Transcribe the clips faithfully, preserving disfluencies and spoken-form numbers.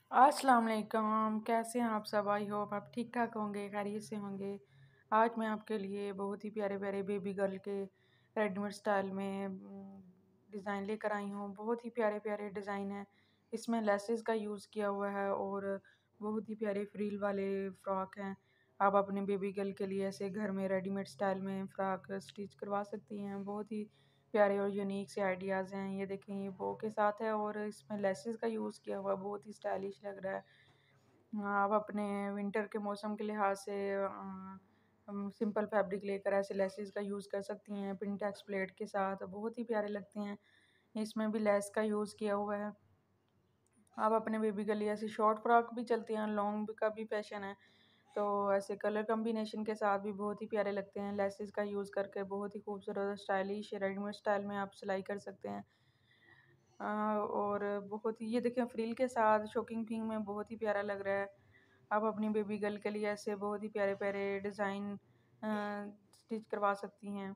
अस्सलाम वालेकुम, कैसे हैं आप सब? आई होप आप ठीक ठाक होंगे, खैरियत से होंगे। आज मैं आपके लिए बहुत ही प्यारे प्यारे बेबी गर्ल के रेडीमेड स्टाइल में डिज़ाइन लेकर आई हूँ। बहुत ही प्यारे प्यारे डिज़ाइन हैं। इसमें लेसेस का यूज़ किया हुआ है और बहुत ही प्यारे फ्रील वाले फ्रॉक हैं। आप अपने बेबी गर्ल के लिए ऐसे घर में रेडीमेड स्टाइल में फ़्रॉक स्टिच करवा सकती हैं। बहुत ही प्यारे और यूनिक से आइडियाज़ हैं। ये देखें, ये बो के साथ है और इसमें लेसेस का यूज़ किया हुआ है, बहुत ही स्टाइलिश लग रहा है। आप अपने विंटर के मौसम के लिहाज से सिंपल फैब्रिक लेकर ऐसे लेसेस का यूज़ कर सकती हैं पिंटेक्स प्लेट के साथ, बहुत ही प्यारे लगते हैं। इसमें भी लेस का यूज़ किया हुआ है। आप अपने बेबी के लिए ऐसे शॉर्ट फ्रॉक भी चलती हैं, लॉन्ग का भी फैशन है, तो ऐसे कलर कॉम्बिनेशन के साथ भी बहुत ही प्यारे लगते हैं। लेसेस का यूज़ करके बहुत ही खूबसूरत और स्टाइलिश रेडीमेड स्टाइल में आप सिलाई कर सकते हैं। अ, और बहुत ही ये देखें, फ्रिल के साथ शॉकिंग पिंक में बहुत ही प्यारा लग रहा है। आप अपनी बेबी गर्ल के लिए ऐसे बहुत ही प्यारे प्यारे डिज़ाइन स्टिच करवा सकती हैं।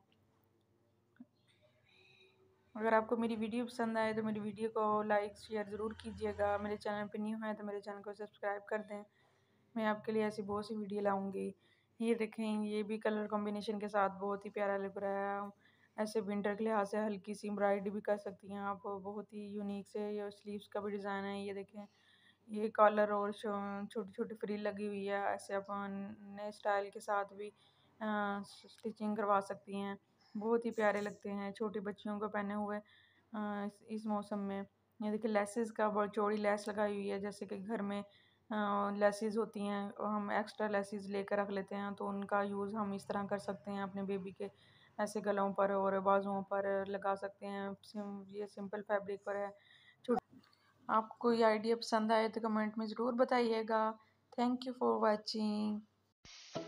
अगर आपको मेरी वीडियो पसंद आए तो मेरी वीडियो को लाइक शेयर ज़रूर कीजिएगा। मेरे चैनल पर न्यू है तो मेरे चैनल को सब्सक्राइब कर दें। मैं आपके लिए ऐसी बहुत सी वीडियो लाऊंगी। ये देखें, ये भी कलर कॉम्बिनेशन के साथ बहुत ही प्यारा लग रहा है। ऐसे विंटर के लिहाज से हल्की सी एम्ब्रॉयडरी भी कर सकती हैं आप, बहुत ही यूनिक से। ये स्लीव्स का भी डिज़ाइन है, ये देखें, ये कॉलर और छोटी छोटी फ्रिल लगी हुई है। ऐसे आप नए स्टाइल के साथ भी स्टिचिंग करवा सकती हैं। बहुत ही प्यारे लगते हैं छोटी बच्चियों को पहने हुए अ, इस, इस मौसम में। ये देखिए, लेसेस का बहुत चौड़ी लेस लगाई हुई है, जैसे कि घर में लेसेस होती हैं और हम एक्स्ट्रा लेसेस लेकर रख लेते हैं, तो उनका यूज़ हम इस तरह कर सकते हैं अपने बेबी के ऐसे गलों पर और बाजुओं पर लगा सकते हैं। सिम, ये सिंपल फैब्रिक पर है। आपको कोई आइडिया पसंद आए तो कमेंट में ज़रूर बताइएगा। Thank you for watching.